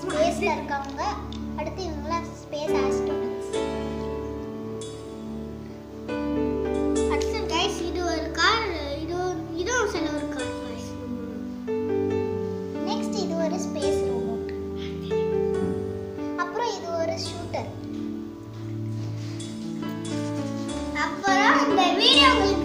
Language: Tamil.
ஸ்பேஸ்ல இருக்காங்க. அடுத்து இவங்கலாம் ஸ்பேஸ் ஆஸ்ட்ரோனட்ஸ். அடுத்து गाइस இது ஒரு கார், இது சில ஒரு கார் गाइस. நெக்ஸ்ட் இது ஒரு ஸ்பேஸ் ரோபோட். அப்புறம் இது ஒரு ஷூட்டர். அப்புறம் இந்த வீடியோ உங்களுக்கு